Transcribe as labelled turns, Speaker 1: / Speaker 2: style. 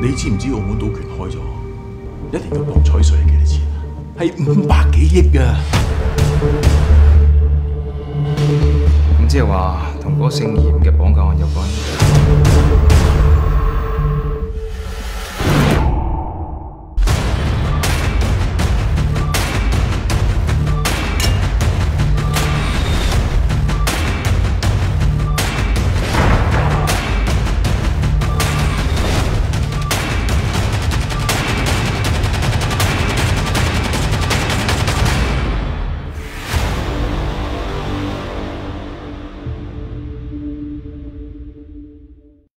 Speaker 1: 你知唔知澳門賭權開咗，一年嘅博彩稅係幾多錢啊？係500幾億㗎。
Speaker 2: 咁即係話同嗰個姓嚴嘅綁架案有關。